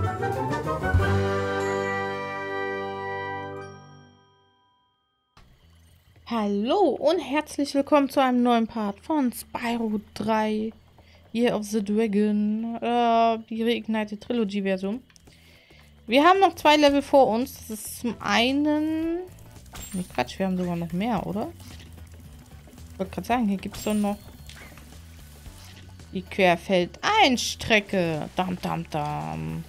Hallo und herzlich willkommen zu einem neuen Part von Spyro 3 Year of the Dragon, die Reignited Trilogy Version. Wir haben noch 2 Level vor uns. Das ist zum einen... Nee, Quatsch, wir haben sogar noch mehr, oder? Ich wollte gerade sagen, hier gibt es doch noch die Querfeldeinstrecke. Dam, dam, dam.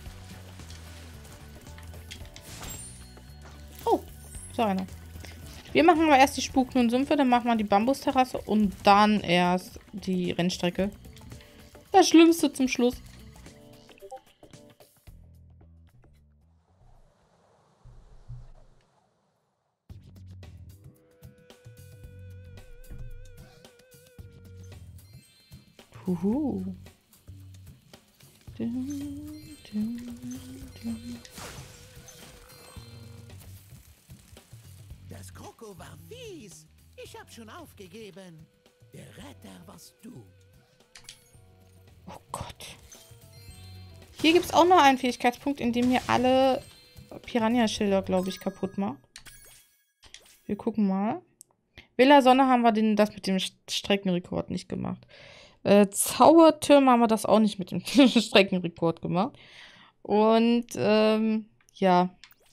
Oh, so einer. Wir machen aber erst die Spuk- und Sümpfe, dann machen wir die Bambusterrasse und dann erst die Rennstrecke. Das Schlimmste zum Schluss. Huhu. Das Kroko war fies. Ich hab schon aufgegeben. Der Retter warst du. Oh Gott. Hier gibt es auch noch einen Fähigkeitspunkt, in dem hier alle Piranha-Schilder, glaube ich, kaputt macht. Wir gucken mal. Villa Sonne haben wir das mit dem Streckenrekord nicht gemacht. Zaubertürme haben wir das auch nicht mit dem Streckenrekord gemacht. Und, ja.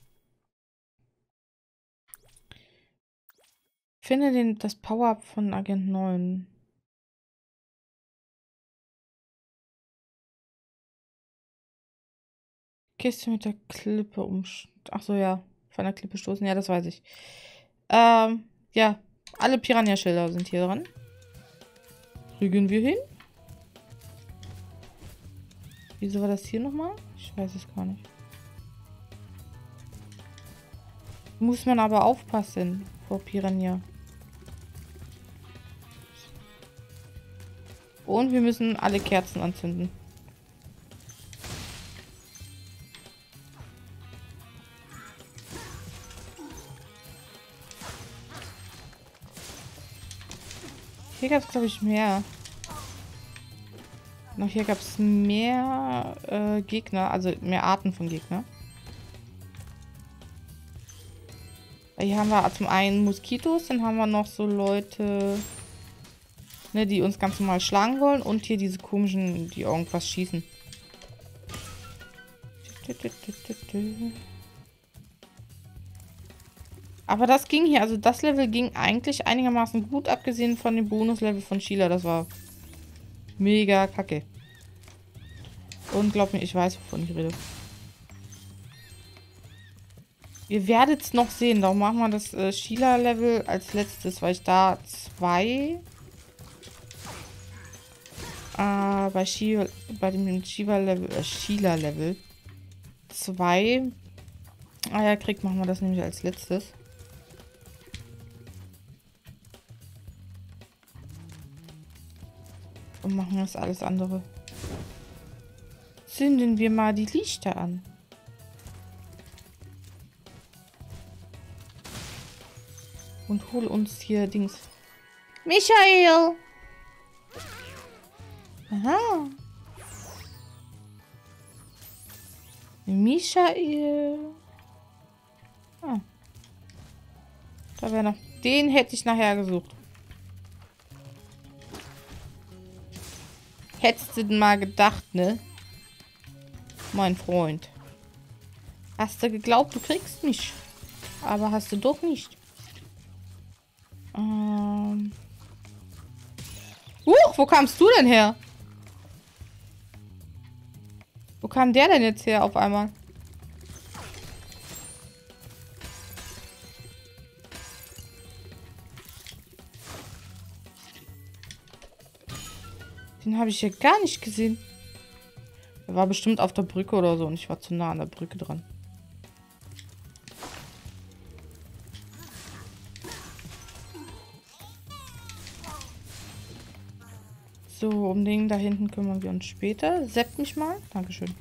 Finde das Power-Up von Agent 9. Kiste mit der Klippe Ach so, ja. Von der Klippe stoßen. Ja, das weiß ich. Ja. Alle Piranha-Schilder sind hier dran. Kriegen wir hin? Wieso war das hier nochmal? Ich weiß es gar nicht. Muss man aber aufpassen vor Piranha. Und wir müssen alle Kerzen anzünden. Hier gab es, glaube ich, mehr. Noch hier gab es mehr Gegner, also mehr Arten von Gegner. Hier haben wir zum einen Moskitos, dann haben wir noch so Leute, ne, die uns ganz normal schlagen wollen. Und hier diese komischen, die irgendwas schießen. Aber das ging hier, also das Level ging eigentlich einigermaßen gut, abgesehen von dem Bonuslevel von Sheila. Das war mega kacke. Und glaub mir, ich weiß, wovon ich rede. Ihr werdet es noch sehen. Darum machen wir das Sheila-Level als letztes, weil ich da 2... bei dem Sheila-Level 2 Eier kriegt, machen wir das nämlich als letztes. Und machen das alles andere. Zünden wir mal die Lichter an. Und hol uns hier Dings. Michael! Aha. Michael. Ah. Da wäre noch. Den hätte ich nachher gesucht. Hättest du denn mal gedacht, ne? Mein Freund. Hast du geglaubt, du kriegst mich. Aber hast du doch nicht. Wo kamst du denn her? Wo kam der denn jetzt her auf einmal? Den habe ich ja gar nicht gesehen. Er war bestimmt auf der Brücke oder so und ich war zu nah an der Brücke dran. So, um den da hinten kümmern wir uns später. Sepp mich mal. Dankeschön.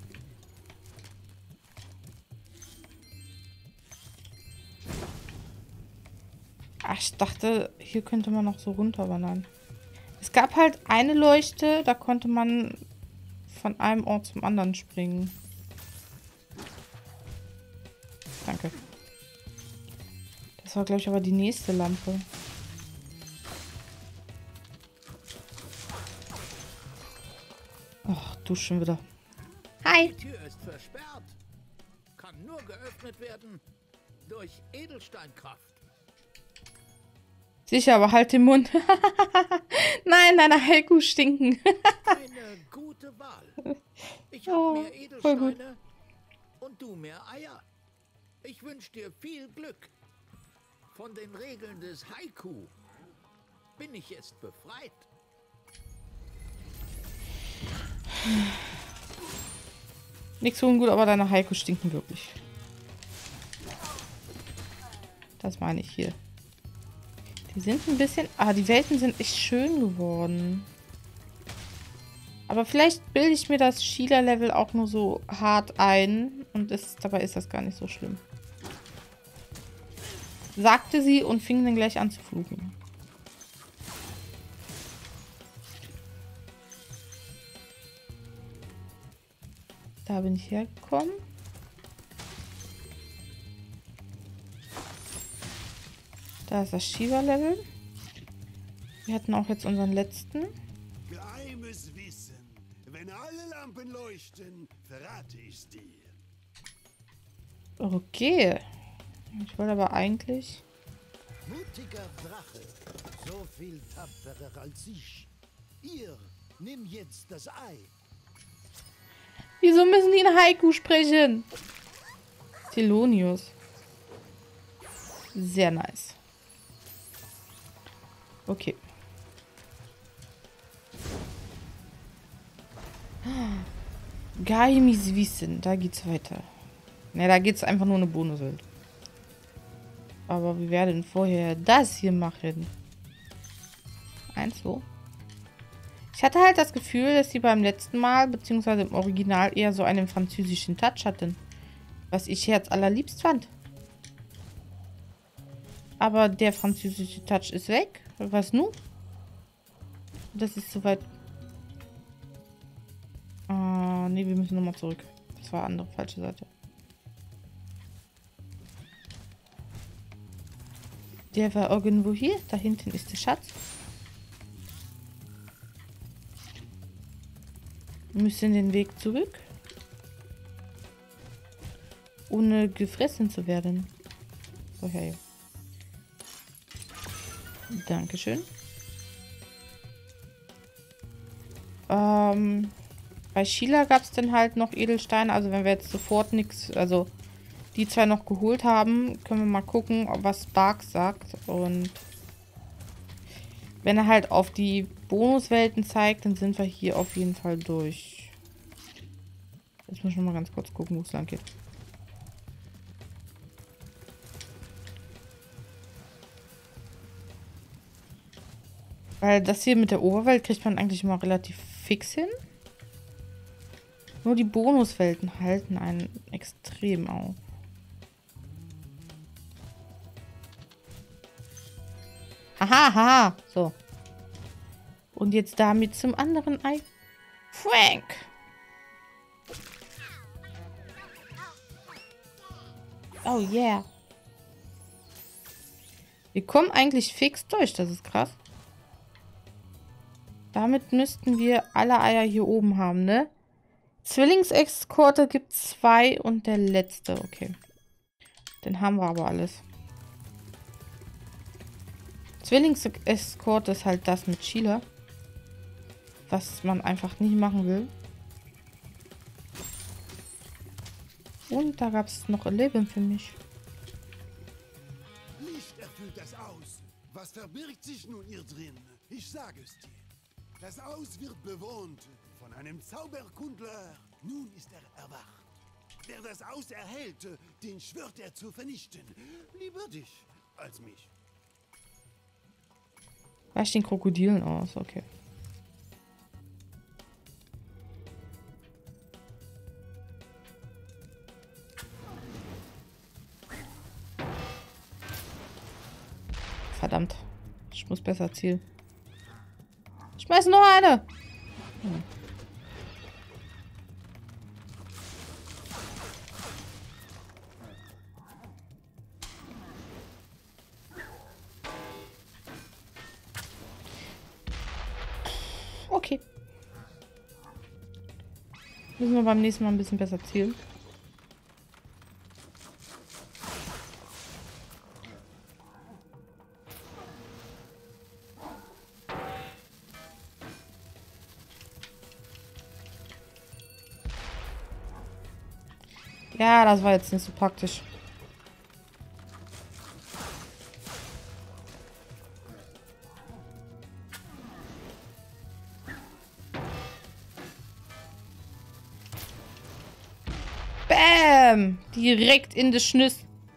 Ach, ich dachte, hier könnte man noch so runter, aber nein. Es gab halt eine Leuchte, da konnte man von einem Ort zum anderen springen. Danke. Das war, glaube ich, aber die nächste Lampe. Ach, du schon wieder. Hi. Die Tür ist versperrt. Kann nur geöffnet werden durch Edelsteinkraft. Sicher, aber halt den Mund. Nein, deine Haiku stinken. Eine gute Wahl. Ich habe mehr Edelsteine und du mehr Eier. Ich wünsche dir viel Glück. Von den Regeln des Haiku bin ich jetzt befreit. Nix so ungut, aber deine Haiku stinken wirklich. Das meine ich hier. Die sind ein bisschen... Ah, die Welten sind echt schön geworden. Aber vielleicht bilde ich mir das Sheila-Level auch nur so hart ein. Und dabei ist das gar nicht so schlimm. Sagte sie und fing dann gleich an zu fluchen. Da bin ich hergekommen. Da ist das Shiva-Level. Wir hatten auch jetzt unseren letzten. Geheimes Wissen. Wenn alle Lampen leuchten, verrate ich's dir. Okay. Ich wollte aber eigentlich... Mutiger Drache, so viel tapferer als ich. Ihr, nimm jetzt das Ei. Wieso müssen die in Haiku sprechen? Thelonius. Sehr nice. Okay. Geheimes Wissen. Da geht's weiter. Ne, da geht's einfach nur eine Bonuswelt. Aber wir werden vorher das hier machen. 1, 2. Ich hatte halt das Gefühl, dass sie beim letzten Mal, beziehungsweise im Original, eher so einen französischen Touch hatten. Was ich jetzt allerliebst fand. Aber der französische Touch ist weg. Was nun? Das ist soweit... Ne, wir müssen nochmal zurück. Das war andere, falsche Seite. Der war irgendwo hier. Da hinten ist der Schatz. Wir müssen den Weg zurück. Ohne gefressen zu werden. Okay. Dankeschön. Bei Sheila gab es dann halt noch Edelsteine. Also wenn wir jetzt sofort nichts, also die zwei noch geholt haben, können wir mal gucken, was Bark sagt. Und wenn er halt auf die Bonuswelten zeigt, dann sind wir hier auf jeden Fall durch. Jetzt muss ich noch mal ganz kurz gucken, wo es lang geht. Weil das hier mit der Oberwelt kriegt man eigentlich immer relativ fix hin. Nur die Bonuswelten halten einen extrem auf. Haha, haha. So. Und jetzt damit zum anderen Ei. Frank! Oh yeah. Wir kommen eigentlich fix durch, das ist krass. Damit müssten wir alle Eier hier oben haben, ne? Zwillingseskorte gibt es 2 und der letzte, okay. Den haben wir aber alles. Zwillingseskorte ist halt das mit Sheila. Was man einfach nicht machen will. Und da gab es noch ein Leben für mich. Licht erfüllt das Aus. Was verbirgt sich nun hier drin? Ich sage es dir. Das Aus wird bewohnt von einem Zauberkundler. Nun ist er erwacht. Wer das Aus erhält, den schwört er zu vernichten. Lieber dich als mich. Weicht den Krokodilen aus, okay. Verdammt. Ich muss besser zielen. Schmeiß noch eine! Hm. Müssen wir beim nächsten Mal ein bisschen besser zielen. Ja, das war jetzt nicht so praktisch. Bäm! Direkt in das Schnüss.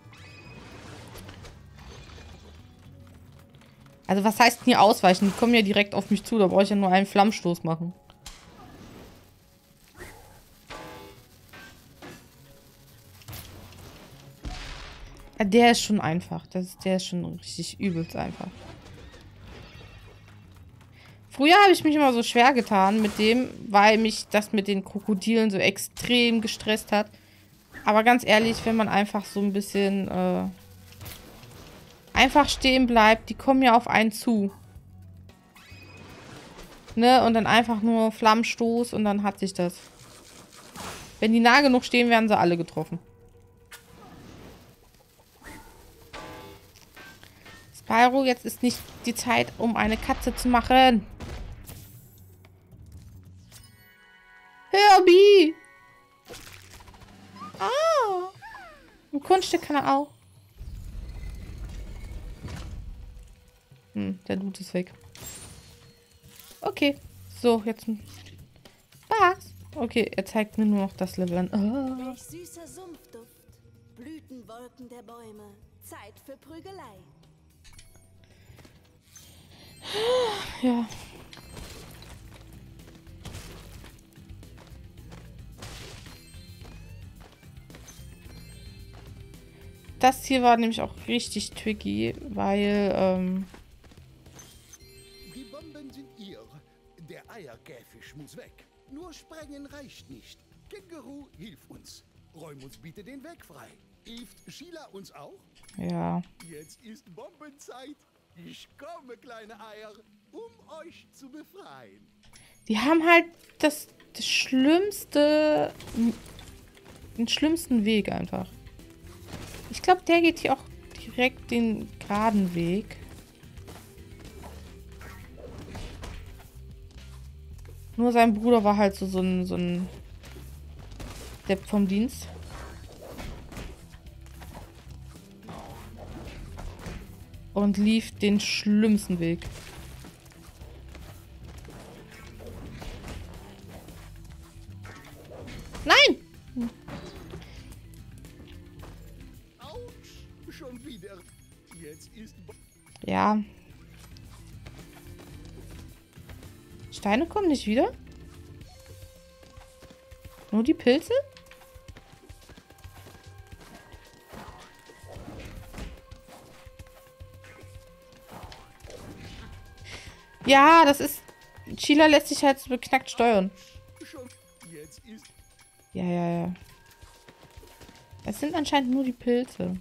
Also was heißt denn hier ausweichen? Die kommen ja direkt auf mich zu. Da brauche ich ja nur einen Flammstoß machen. Ja, der ist schon einfach. Der ist schon richtig übelst einfach. Früher habe ich mich immer so schwer getan mit dem, weil mich das mit den Krokodilen so extrem gestresst hat. Aber ganz ehrlich, wenn man einfach so ein bisschen einfach stehen bleibt, die kommen ja auf einen zu. Ne? Und dann einfach nur Flammenstoß und dann hat sich das. Wenn die nah genug stehen, werden sie alle getroffen. Spyro, jetzt ist nicht die Zeit, um eine Katze zu machen. Herbie! Ah! Ein Kunststück kann er auch. Der Loot ist weg. Okay. So, jetzt... Was? Okay, er zeigt mir nur noch das Level an. Oh. Welch süßer Sumpfduft. Blütenwolken der Bäume. Zeit für Prügelei. Ja. Das hier war nämlich auch richtig tricky, weil, Die Bomben sind ihr. Der Eierkäfig muss weg. Nur sprengen reicht nicht. Känguru, hilf uns. Räum uns bitte den Weg frei. Hilft Sheila uns auch? ja. Jetzt ist Bombenzeit. Ich komme, kleine Eier, um euch zu befreien. Die haben halt das schlimmste, den schlimmsten Weg einfach. Ich glaube, der geht hier auch direkt den geraden Weg. Nur sein Bruder war halt so ein Depp vom Dienst. Und lief den schlimmsten Weg. Nein! Autsch, schon wieder. Jetzt ist... Ja. Steine kommen nicht wieder? Nur die Pilze? Ja, das ist... Sheila lässt sich halt so beknackt steuern. Schon... Jetzt ist... Ja. Es sind anscheinend nur die Pilze.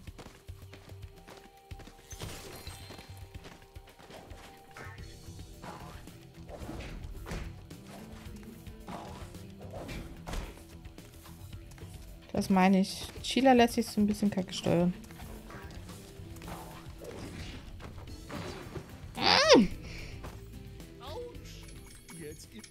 Das meine ich. Sheila lässt sich so ein bisschen kacke steuern. Autsch, jetzt ist...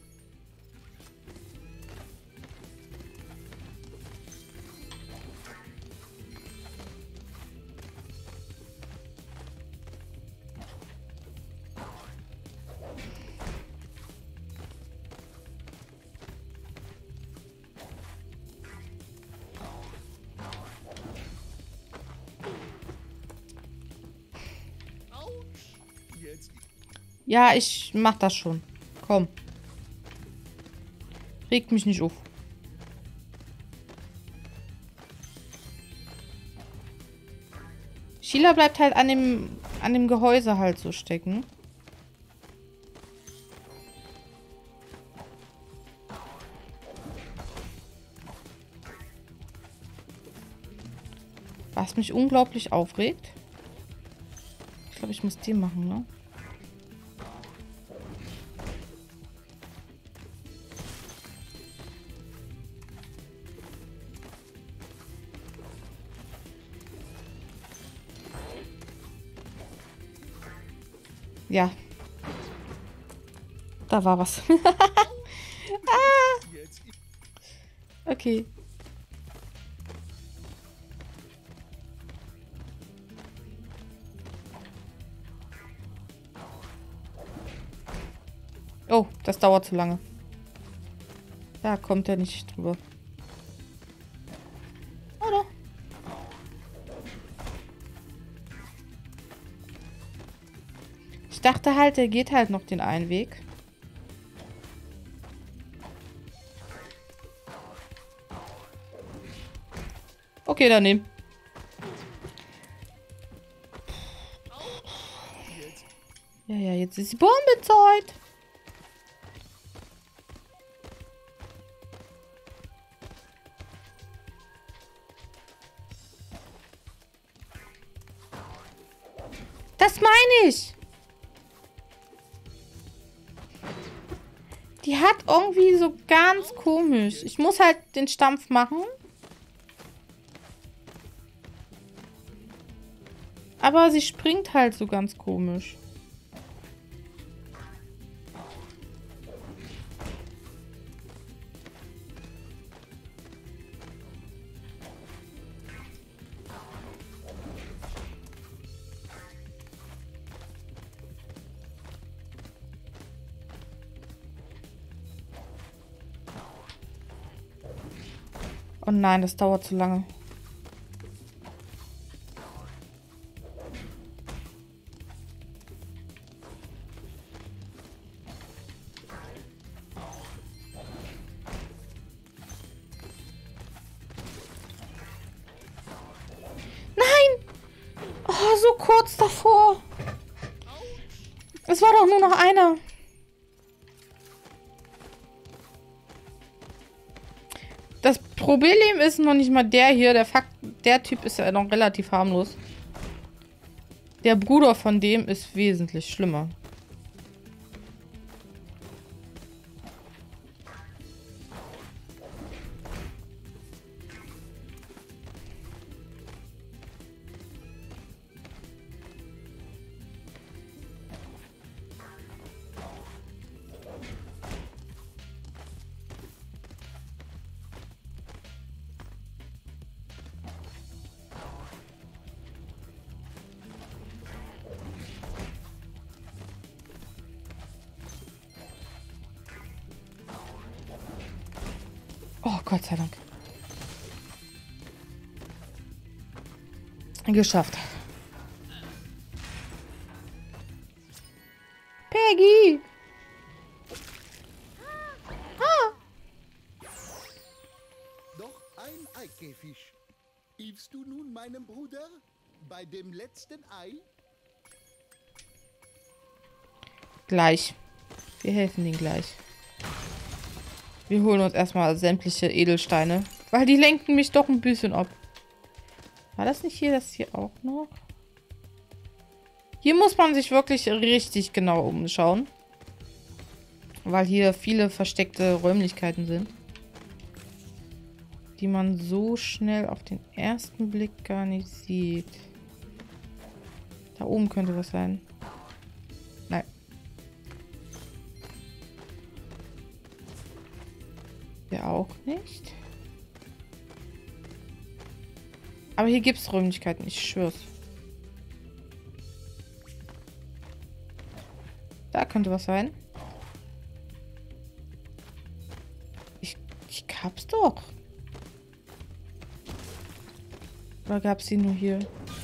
Jetzt... Ja, ich mach das schon. Komm. Regt mich nicht auf. Sheila bleibt halt an dem Gehäuse halt so stecken. Was mich unglaublich aufregt. Ich glaube, ich muss die machen, ne? Ja. Da war was. Okay. Oh, das dauert zu lange. Da kommt er nicht drüber. Oh doch. Ich dachte halt, der geht halt noch den einen Weg. Okay, dann nehmen. Ja, jetzt ist die Bombenzeit. Das meine ich. Die hat irgendwie so ganz komisch. Ich muss halt den Stampf machen. Aber sie springt halt so ganz komisch. Oh nein, das dauert zu lange. Oh, so kurz davor. Es war doch nur noch einer. Das Problem ist noch nicht mal der hier. Der Typ ist ja noch relativ harmlos. Der Bruder von dem ist wesentlich schlimmer. Oh, Gott sei Dank. Geschafft. Peggy! Doch ein Eikäfisch. Hilfst du nun meinem Bruder bei dem letzten Ei? Gleich. Wir helfen ihnen gleich. Wir holen uns erstmal sämtliche Edelsteine. Weil die lenken mich doch ein bisschen ab. War das nicht hier, das hier auch noch? Hier muss man sich wirklich richtig genau umschauen. Weil hier viele versteckte Räumlichkeiten sind. Die man so schnell auf den ersten Blick gar nicht sieht. Da oben könnte was sein. Nein. Hier auch nicht. Aber hier gibt es Räumlichkeiten, ich schwör's. Da könnte was sein. Ich gab's doch. Oder gab's die nur hier?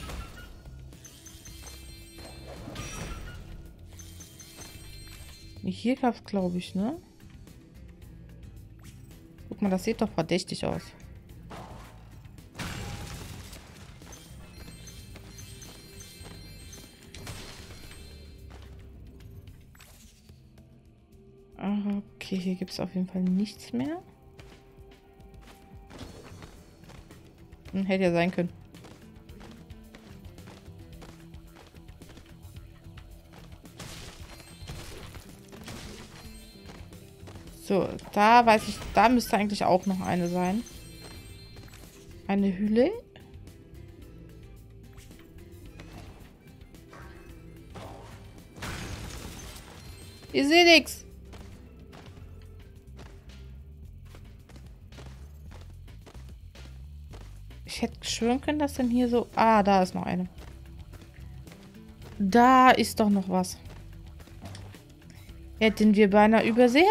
Hier gab's, glaube ich, ne? Guck mal, das sieht doch verdächtig aus. Okay, hier gibt es auf jeden Fall nichts mehr. Hätte ja sein können. So, da weiß ich, da müsste eigentlich auch noch eine sein. Eine Hülle. Ich sehe nichts. Ich hätte schwören können, dass denn hier so... Ah, da ist noch eine. Da ist doch noch was. Hätten wir beinahe übersehen?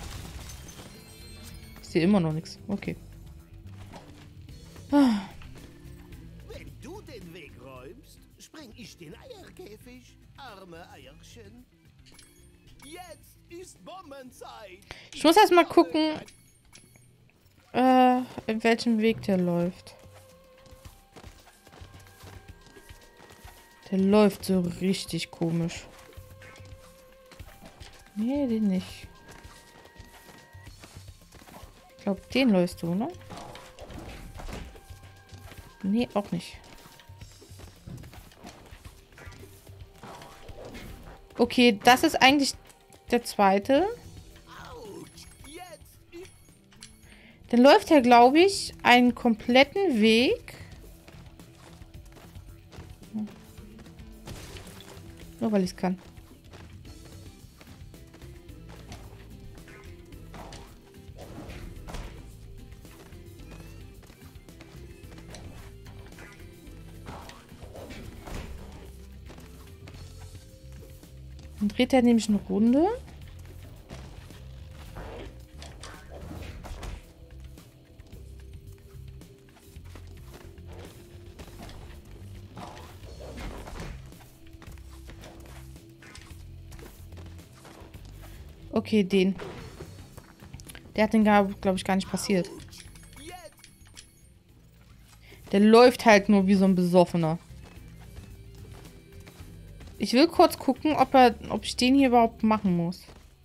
Ich sehe immer noch nichts. Okay. Wenn du den Weg räumst, spreng ich den Eierkäfig. Arme Eierchen. Jetzt ist Bombenzeit. Ich muss erst mal gucken, in welchem Weg der läuft. Der läuft so richtig komisch. Nee, den nicht. Ich glaube, den läufst du, ne? Nee, auch nicht. Okay, das ist eigentlich der zweite. Dann läuft er, glaube ich, einen kompletten Weg. Nur weil ich es kann. Dann dreht er nämlich eine Runde. Okay, den. Der hat den, glaube ich, gar nicht passiert. Der läuft halt nur wie so ein Besoffener. Ich will kurz gucken, ob ich den hier überhaupt machen muss.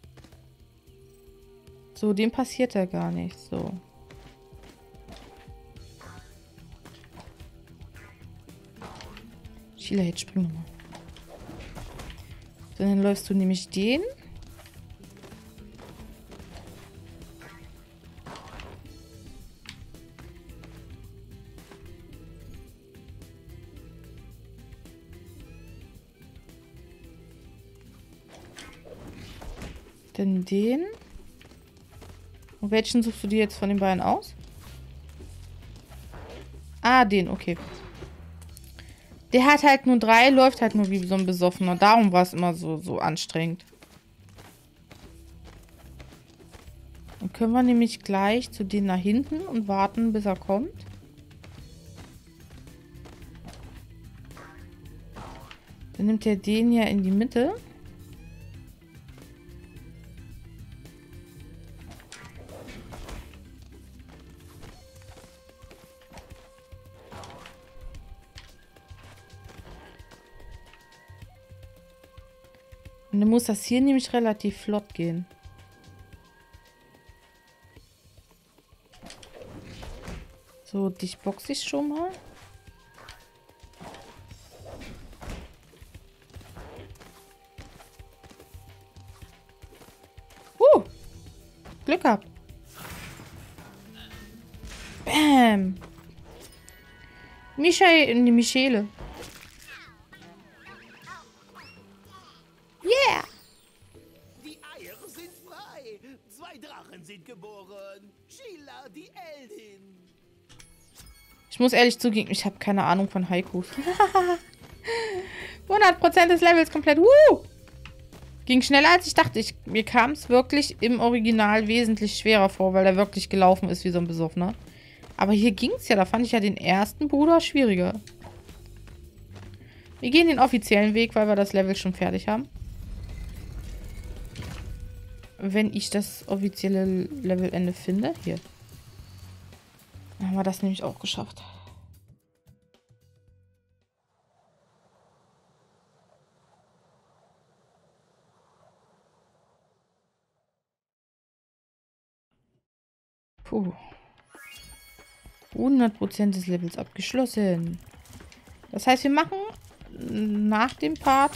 So, dem passiert ja gar nicht. So. Sheila, jetzt spring nochmal. So, dann läufst du nämlich den. Dann den. Und welchen suchst du dir jetzt von den beiden aus? Ah, den, okay. Der hat halt nur 3, läuft halt nur wie so ein Besoffener. Darum war es immer so anstrengend. Dann können wir nämlich gleich zu denen nach hinten und warten, bis er kommt. Dann nimmt er den ja in die Mitte. Und dann muss das hier nämlich relativ flott gehen. So, dich boxe ich schon mal. Glück gehabt. Bam. Michele. Yeah. Die Eier sind frei. 2 Drachen sind geboren. Sheila, die Eldin. Ich muss ehrlich zugeben, ich habe keine Ahnung von Haikus. 100% des Levels komplett. Ging schneller als ich dachte. Mir kam es wirklich im Original wesentlich schwerer vor, weil er wirklich gelaufen ist wie so ein Besoffener. Aber hier ging es ja. Da fand ich ja den ersten Bruder schwieriger. Wir gehen den offiziellen Weg, weil wir das Level schon fertig haben. Wenn ich das offizielle Levelende finde. Hier. Dann haben wir das nämlich auch geschafft. Puh. 100% des Levels abgeschlossen. Das heißt, wir machen nach dem Part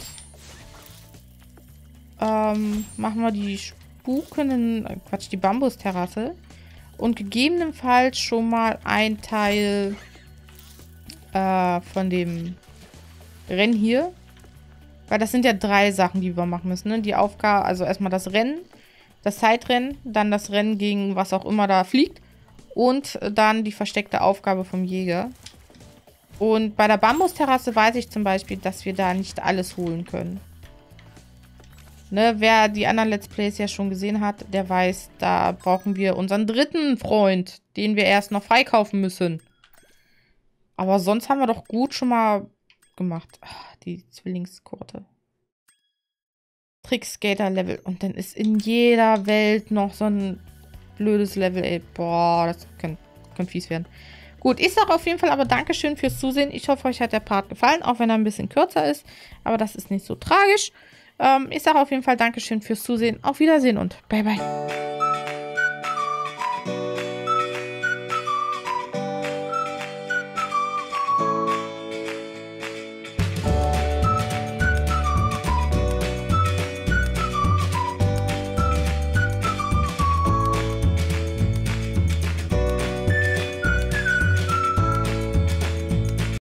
machen wir die die Bambusterrasse und gegebenenfalls schon mal ein Teil von dem Rennen hier. Weil das sind ja 3 Sachen, die wir machen müssen, ne? Die Aufgabe, also erstmal das Rennen, das Zeitrennen, dann das Rennen gegen was auch immer da fliegt und dann die versteckte Aufgabe vom Jäger. Und bei der Bambusterrasse weiß ich zum Beispiel, dass wir da nicht alles holen können. Ne, wer die anderen Let's Plays ja schon gesehen hat, der weiß, da brauchen wir unseren 3. Freund, den wir erst noch freikaufen müssen. Aber sonst haben wir doch gut schon mal gemacht. Ach, die Zwillingskurte. Trickskater-Level. Und dann ist in jeder Welt noch so ein blödes Level, ey. Boah, das kann fies werden. Gut, ich sage auf jeden Fall aber Dankeschön fürs Zusehen. Ich hoffe, euch hat der Part gefallen, auch wenn er ein bisschen kürzer ist. Aber das ist nicht so tragisch. Ich sage auf jeden Fall Dankeschön fürs Zusehen. Auf Wiedersehen und bye bye.